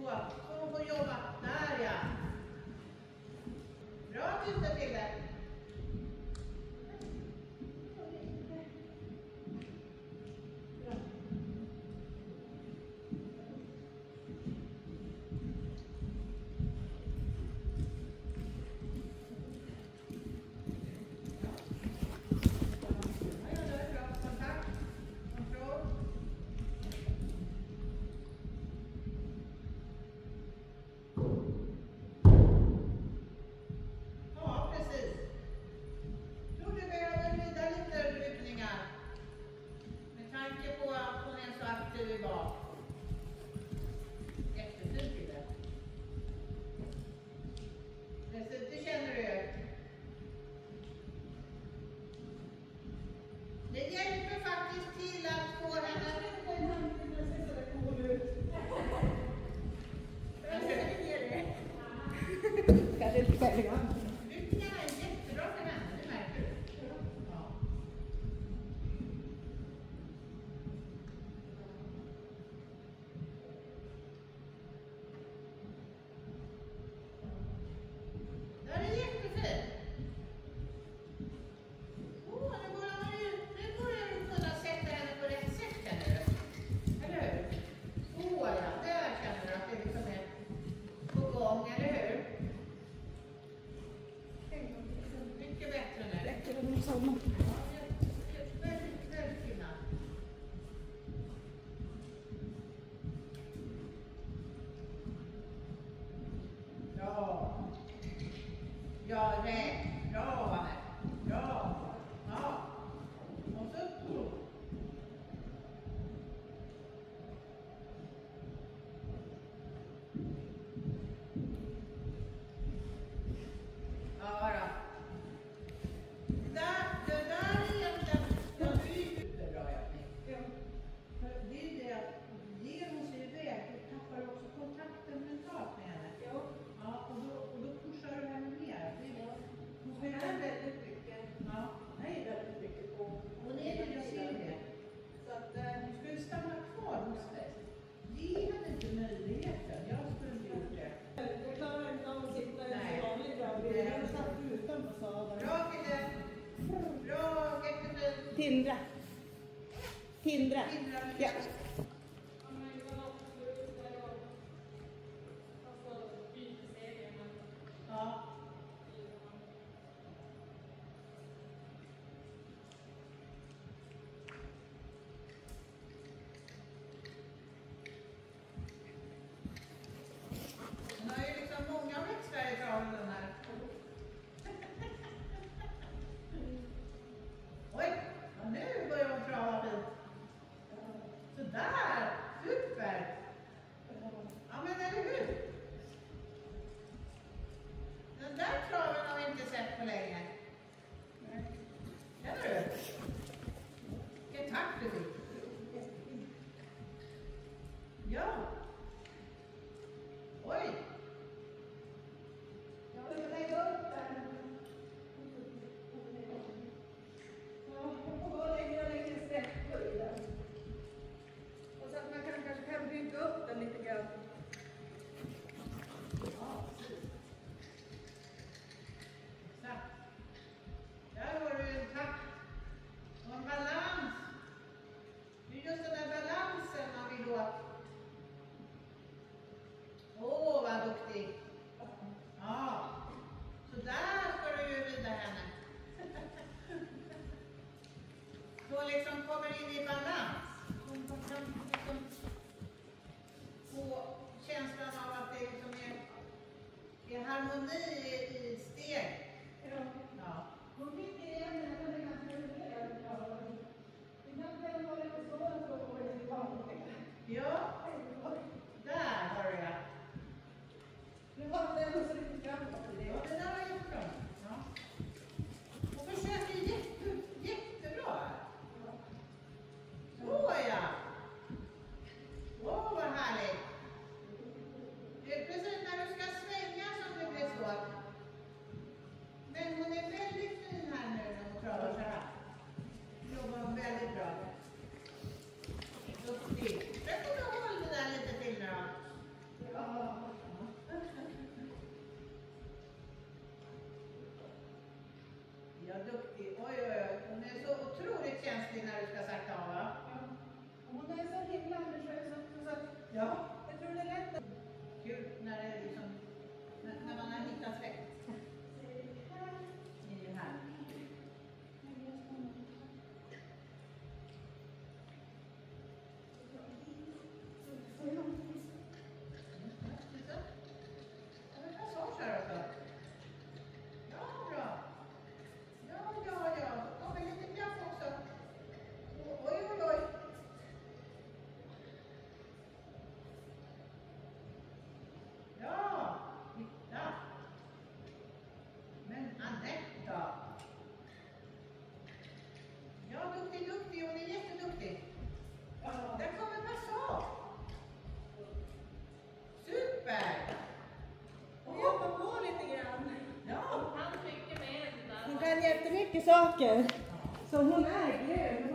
Så får jobba. Där ja. Bra tuta till det. Det känner du. Det hjälper faktiskt till att få henne. Ska det inte välja? Ryckningarna är jättebra för henne, det märker du. Ja. Det är jättefint. Nu börjar du kunna sätta henne på rätt sätt, känner du. Eller hur? Ja, där känner du att det liksom är på gång, eller hur? Mycket bättre nu. Räcker det med samma? Väldigt fina. Ja. Ja, rätt. Bra, Anne. Bra. Ja. Och så upp. Ja då. Det där är egentligen superbra övning. Ja. Det är ju det att ger hon sig iväg, då tappar du också kontakten mentalt med henne. Ja. Ja, och då pushar du henne mer. Hon ska göra väldigt mycket. Ja. Nej, väldigt mycket på. Hon är det, jag ser det. Så att hon ska ju stanna kvar hos dig. Ge henne inte möjligheten. Jag skulle inte gjort det. Jag klarar inte av att sitta i en vanlig gravid. Jag satt utanför sadeln. Bra kille. Bra, jättefint. Tindra. Tindra. Ja. Ja. Hon har ju liksom många växlar i traven den här. Oj, ja, nu börjar hon trava fint. Sådär, super. Ja men eller hur? Den där traven har vi inte sett på länge. Känner du? Vilken takt du fick. Ja. Oj. Jag vill lägga upp den. Ja, jag får lägga lite sträckor i den. Och så att man kanske kan bygga upp den lite grann. Ja, precis. Exakt. Där har du en takt och en balans. Det är just den där balansen man vill då duktig. Oj, oj, oj. Hon är så otroligt känslig när du ska sakta av, va? Ja. Hon är så himla ambitiös så att, ja, jag tror det är lätt att... Kul när det är liksom, när man har hittat rätt. I det här. Hon kan jättemycket saker. Så hon är grön.